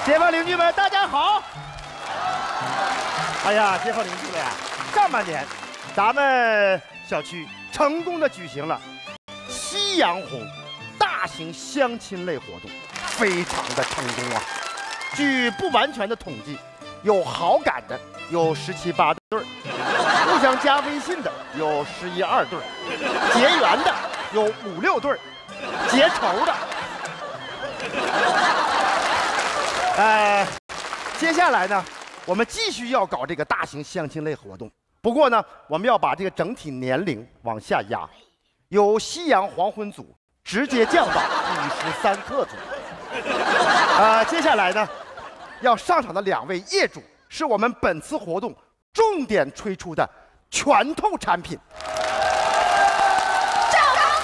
街坊邻居们，大家好！哎呀，街坊邻居们，上半年咱们小区成功的举行了夕阳红大型相亲类活动，非常的成功啊！据不完全的统计，有好感的有17、18对，互相加微信的有11、12对，结缘的有5、6对，结仇的。接下来呢，我们继续要搞这个大型相亲类活动。不过呢，我们要把这个整体年龄往下压，由夕阳黄昏组直接降到53克组。接下来呢，要上场的2位业主是我们本次活动重点推出的拳头产品。 赵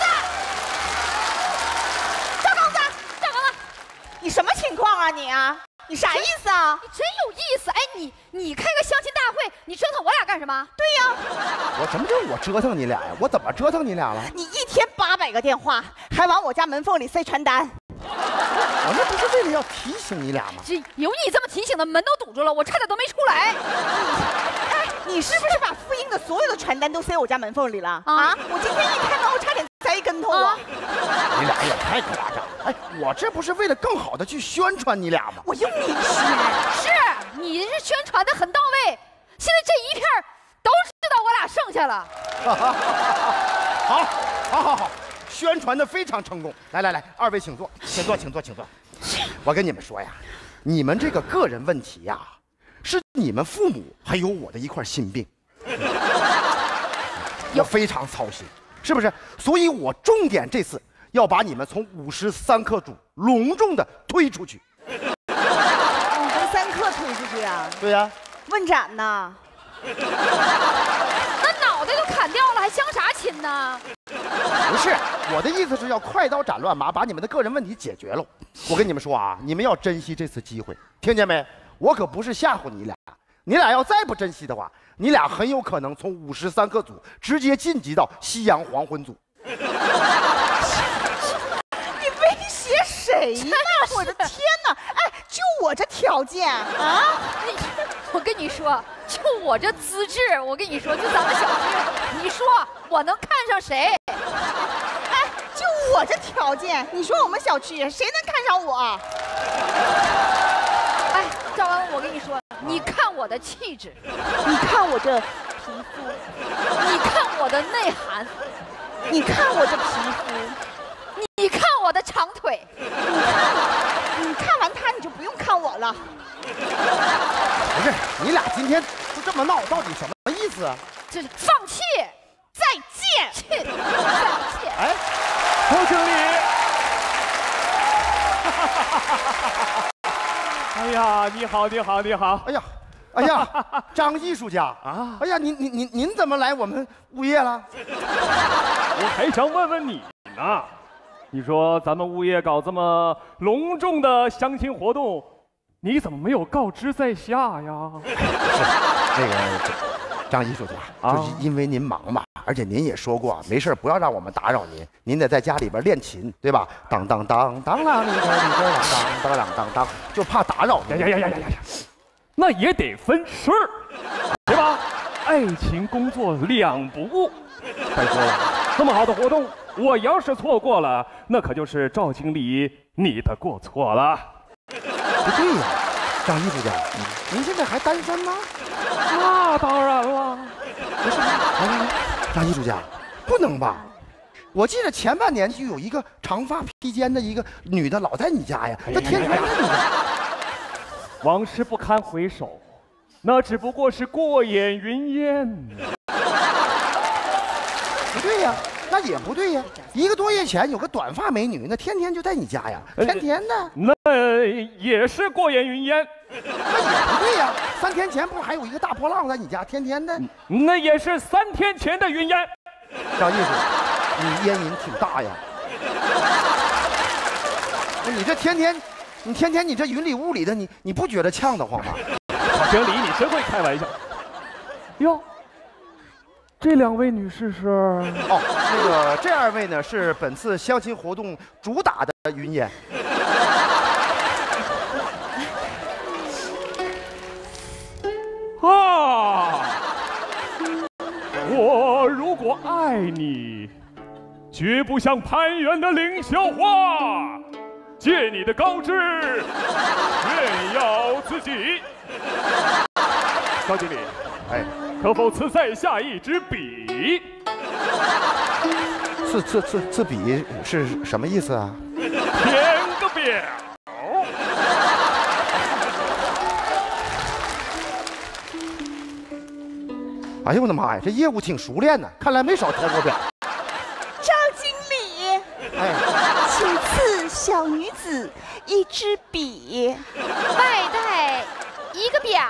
刚子，你什么情况啊你啊？你啥意思啊？ 你真有意思！哎，你开个相亲大会，你折腾我俩干什么？ 对呀， 我什么叫我折腾你俩呀？我怎么折腾你俩了？ 你一天800个电话，还往我家门缝里塞传单。 我那不是为了要提醒你俩吗？ 这有你这么提醒的，门都堵住了，我差点都没出来。 哎，你是不是把复印的所有的传单都塞我家门缝里了？啊！我今天一开门，我差点栽一跟头啊！ 你俩也太夸张了！哎，我这不是为了更好的去宣传你俩吗？ 我用你宣， 是你是宣传的很到位，现在这一片都知道我俩剩下了。 好，宣传的非常成功。来，二位请坐。我跟你们说呀，你们这个个人问题呀，是你们父母还有我的一块心病，我非常操心，是不是？所以我重点这次要把你们从53克组隆重的推出去。 53克推出去啊？ 对呀。 问斩呢？ 那脑袋都砍掉了，还相啥亲呢？ 不是，我的意思是要快刀斩乱麻，把你们的个人问题解决了。我跟你们说啊，你们要珍惜这次机会，听见没？我可不是吓唬你俩，你俩要再不珍惜的话，你俩很有可能从53克组直接晋级到夕阳黄昏组。 你威胁谁呢？我的天哪！哎，就我这条件啊！ 我跟你说，就我这资质，我跟你说，就咱们小区，你说我能看上谁？ 哎，就我这条件，你说我们小区谁能看上我？ 哎，赵刚，我跟你说，你看我的气质， 你看我这皮肤， 你看我的内涵， 你看我这皮肤， 你看我的长腿， 你看完他你就不用看我了。 不是，你俩今天就这么闹，到底什么意思啊？ 这放弃， 再见， 再见。 哎， 侯经理。哎呀，你好。 哎呀，张艺术家啊！哎呀，您怎么来我们物业了？ 我还想问问你呢，你说咱们物业搞这么隆重的相亲活动，你怎么没有告知在下呀？ 是那个张艺术家，就是因为您忙嘛，而且您也说过，没事不要让我们打扰您，您得在家里边练琴，对吧？当当当当啷里边当当当当，就怕打扰您。 呀，那也得分事儿，对吧？爱情工作两不误。再说了，这么好的活动，我要是错过了，那可就是赵经理你的过错了。 不对呀，张艺术家，您现在还单身吗？ 那当然了。 不是，来，张艺术家，不能吧？我记得前半年就有一个长发披肩的一个女的老在你家呀，那天天在你家。 往事不堪回首，那只不过是过眼云烟。 不对呀，那也不对呀。1个多月前有个短发美女，那天天就在你家呀，天天的。 那也是过眼云烟。 那也不对呀，3天前不是还有一个大波浪在你家，天天的。 那也是3天前的云烟。 张艺术，你烟瘾挺大呀。那你这天天你这云里雾里的，你不觉得呛得慌吗？ 经理，你真会开玩笑。哟，这2位女士是？ 哦，那个这2位呢是本次相亲活动主打的云烟。 爱你，绝不像攀援的凌霄花，借你的高枝炫耀自己。赵经理， 哎， 可否赐在下一支笔？ 赐笔是什么意思啊？ 填个表。 哎呦我的妈呀，这业务挺熟练呢，看来没少填过表。 张经理， 哎， 请赐小女子一支笔， 外带一个表。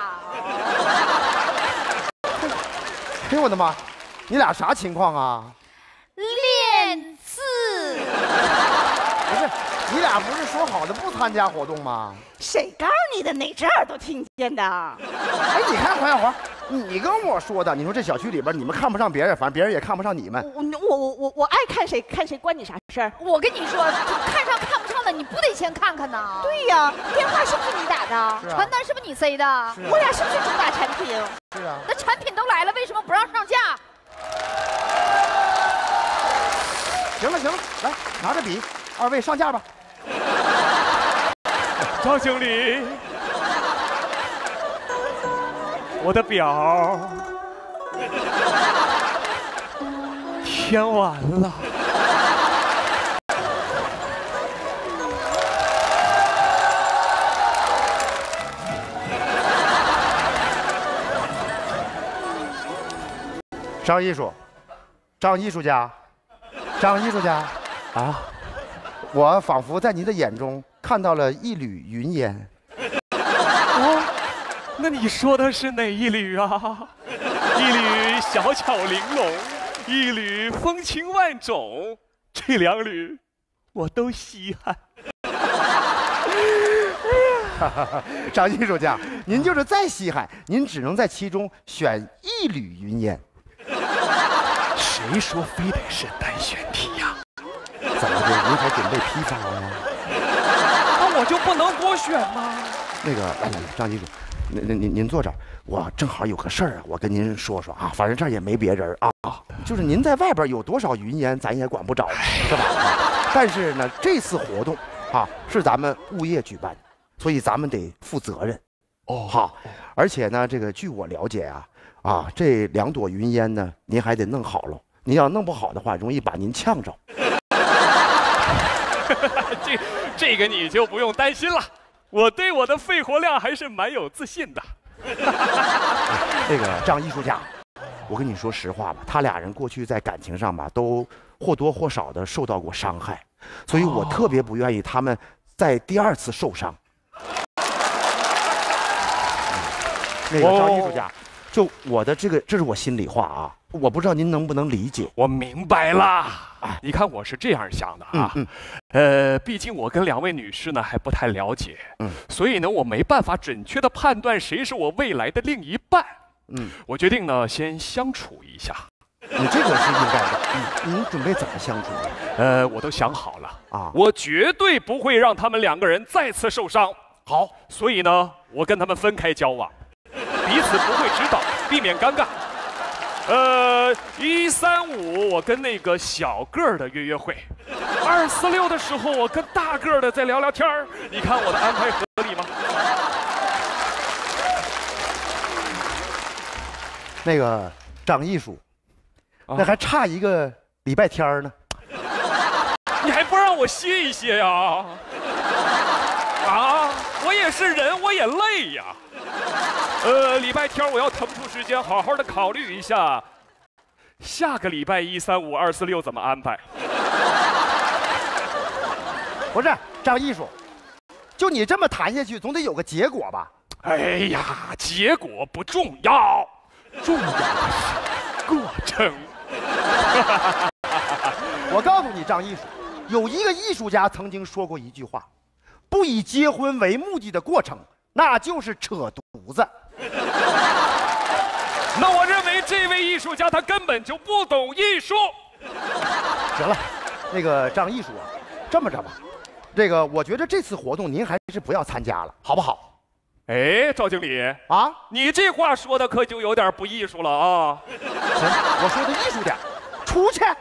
哎呦我的妈，你俩啥情况啊？ 练字。 不是，你俩不是说好的不参加活动吗？ 谁告诉你的？哪只耳朵听见的？ 哎，你看黄小华，你跟我说的，你说这小区里边你们看不上别人，反正别人也看不上你们。 我爱看谁看谁，关你啥事儿？ 我跟你说，看上看不上的，你不得先看看呐？ 对呀，电话是不是你打的？ 是啊传单是不是你塞的？ 我俩是不是主打产品？ 是啊。 那产品都来了，为什么不让上架？ 行了，来拿着笔，二位上架吧。 赵经理，我的表填完了。 张艺术，张艺术家，张艺术家， 啊， 我仿佛在您的眼中看到了一缕云烟。 哦，那你说的是哪一缕啊？一缕小巧玲珑，一缕风情万种，这两缕我都稀罕。 张艺术家，您就是再稀罕，您只能在其中选一缕云烟。 谁说非得是单选题呀？ 怎么的？您还准备批发呀？ 那我就不能多选吗？ 那个，张艺术，您坐这儿，我正好有个事儿啊，我跟您说说啊，反正这儿也没别人啊，就是您在外边有多少云烟，咱也管不着，是吧？但是呢，这次活动啊是咱们物业举办的，所以咱们得负责任。哦，好，而且呢，这个据我了解啊，这2朵云烟呢，您还得弄好了。您要弄不好的话，容易把您呛着。 这个你就不用担心了，我对我的肺活量还是蛮有自信的。 那个张艺术家，我跟你说实话吧，他俩人过去在感情上吧，都或多或少的受到过伤害，所以我特别不愿意他们在第2次受伤。那个张艺术家，就我的这是我心里话啊，我不知道您能不能理解。 我明白了，你看我是这样想的啊，毕竟我跟2位女士呢还不太了解，所以呢我没办法准确的判断谁是我未来的另一半，我决定呢先相处一下。 你这个是应该的，您准备怎么相处？ 我都想好了啊， 我绝对不会让他们2个人再次受伤。 好， 所以呢我跟他们分开交往，彼此不会指导，避免尴尬。1、3、5我跟那个小个儿的约会，2、4、6的时候我跟大个儿的再聊聊天儿。你看我的安排合理吗？ 那个张艺术，那还差1个礼拜天呢。 你还不让我歇一歇呀？啊，我也是人，我也累呀。礼拜天我要腾出时间，好好的考虑一下，下个礼拜1、3、5、2、4、6怎么安排？ 不是张艺术，就你这么谈下去，总得有个结果吧？ 哎呀，结果不重要，重要的是过程。 我告诉你，张艺术，有一个艺术家曾经说过一句话：不以结婚为目的的过程，那就是扯犊子。 那我认为这位艺术家他根本就不懂艺术。 行了，那个张艺术啊，这么着吧，这个我觉得这次活动您还是不要参加了，好不好？ 哎，赵经理啊， 你这话说的可就有点不艺术了啊。 行，我说的艺术点， 出去。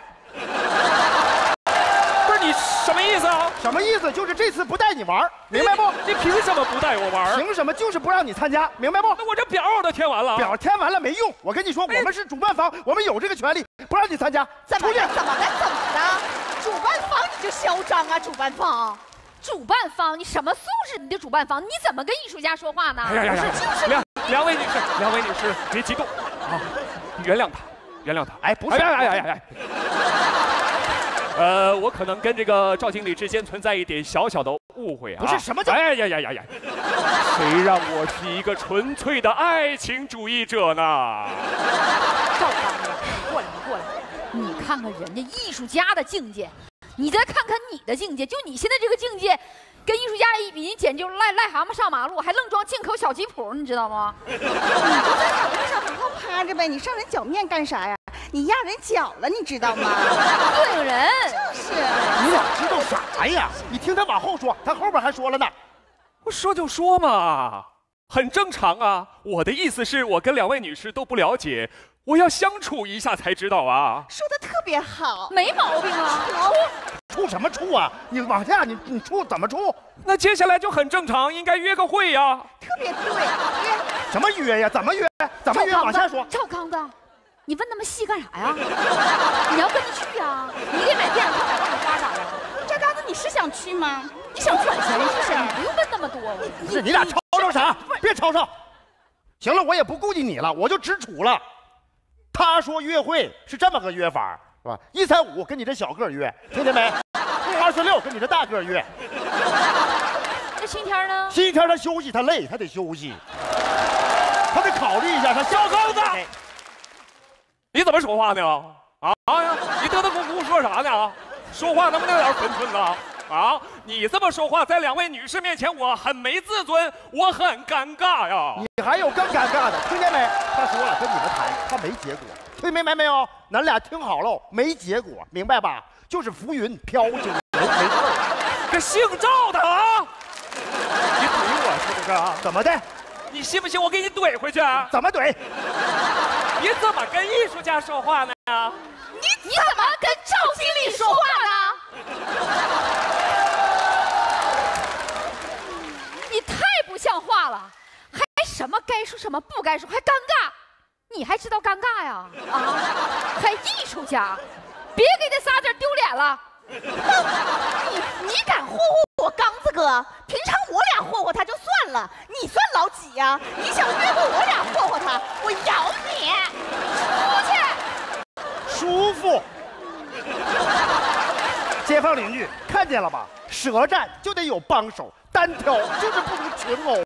不是你什么意思啊？ 什么意思？就是这次不带你玩，明白不？ 你凭什么不带我玩？ 凭什么？就是不让你参加，明白不？ 那我这表我都填完了。 表填完了没用，我跟你说，我们是主办方，我们有这个权利，不让你参加。 怎么的？主办方你就嚣张啊！主办方， 你什么素质？你的主办方，你怎么跟艺术家说话呢？ 哎呀，两位女士，别激动啊，原谅他。 哎，不是， 哎。我可能跟这个赵经理之间存在一点小小的误会啊。 不是什么叫？ 哎呀！谁让我是一个纯粹的爱情主义者呢？ 赵刚子，过来，你看看人家艺术家的境界，你再看看你的境界，就你现在这个境界，跟艺术家一比，你简直就是癞蛤蟆上马路，还愣装进口小吉普，你知道吗？ 你就在马路上好好趴着呗，你上人脚面干啥呀？你压人脚了，你知道吗？ 膈应人。 就是。 你俩知道啥呀？你听他往后说，他后边还说了呢。 我说就说嘛，很正常啊。我的意思是我跟两位女士都不了解，我要相处一下才知道啊。 说的特别好， 没毛病啊。 处什么处啊？你往下，你处怎么处？ 那接下来就很正常，应该约个会呀。 特别对，约什么约呀？怎么约？往下说。 赵刚子，你问那么细干啥呀？你要跟着去呀？你给买电影票100万的花咋的？ 赵刚子，你是想去吗？ 你想赚钱是不是？你不用问那么多。 不是你俩吵吵啥？别吵吵。行了，我也不顾及你了，我就直处了。他说约会是这么个约法，是吧？135跟你这小个约，听见没？26跟你这大个约。 那星期天呢？ 星期天他休息，他累，他得休息，他得考虑一下他。 小刚子，你怎么说话呢？你嘚嘚咕咕说啥呢？说话能不能有点分寸呢？你这么说话，在两位女士面前，我很没自尊，我很尴尬呀。 你还有更尴尬的，听见没？他说了，跟你们谈，他没结果，听明白没有？咱俩听好喽，没结果，明白吧？就是浮云飘就没事儿。 这姓赵的啊，你怼我是不是？ 怎么的？ 你信不信我给你怼回去？ 怎么怼？ 你怎么跟艺术家说话呢？ 你怎么跟赵经理说话呢？你太不像话了，还什么该说什么不该说，还尴尬，你还知道尴尬呀？还艺术家，别给那仨字丢脸了。 你敢霍霍我刚子哥？平常我俩霍霍他就算了，你算老几呀？你想越过我俩霍霍他，我咬你！ 出去。 舒服。街坊邻居看见了吧？舌战就得有帮手，单挑就是不如群殴。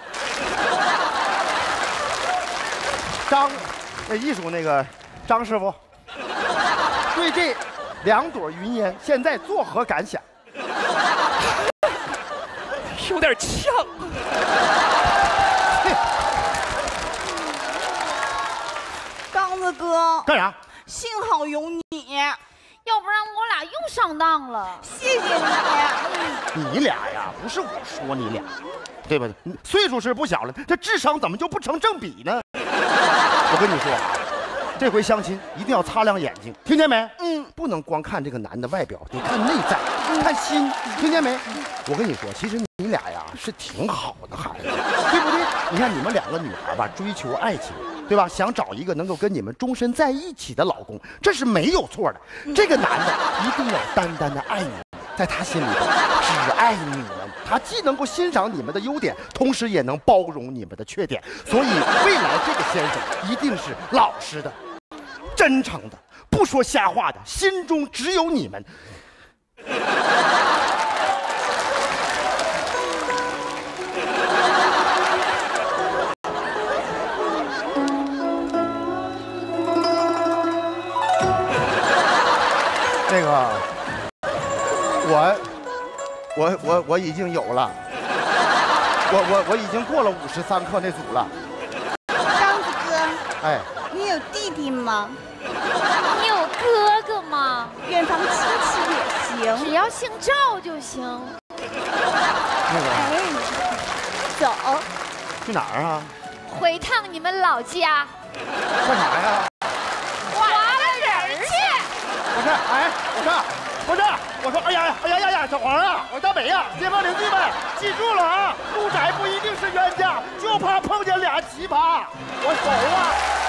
艺术那个张师傅，对这2朵云烟现在作何感想？ 有点呛。 刚子哥， 干啥？ 幸好有你， 要不然我俩又上当了。 谢谢你。 你俩呀，不是我说你俩，对吧？岁数是不小了，这智商怎么就不成正比呢？我跟你说啊，这回相亲一定要擦亮眼睛，听见没？不能光看这个男的外表，得看内在，看心，听见没？我跟你说，其实你俩呀是挺好的孩子，对不对？你看你们2个女孩吧，追求爱情，对吧？想找一个能够跟你们终身在一起的老公，这是没有错的。这个男的一定要单单的爱你们，在他心里只爱你们。他既能够欣赏你们的优点，同时也能包容你们的缺点。所以未来这个先生一定是老实的、真诚的，不说瞎话的，心中只有你们。那个，我已经有了，我已经过了53克那组了。 刚子哥， 哎， 你有弟弟吗？ 你有哥哥吗？ 远房亲戚也行， 只要姓赵就行。 那个， 哎，走， 去哪儿啊？ 回趟你们老家。 干啥呀？ 划拉人去。 是，哎，我说，哎呀，小黄啊，我说大美呀，街坊邻居们，记住了啊，住宅不一定是冤家，就怕碰见俩奇葩。我走啊。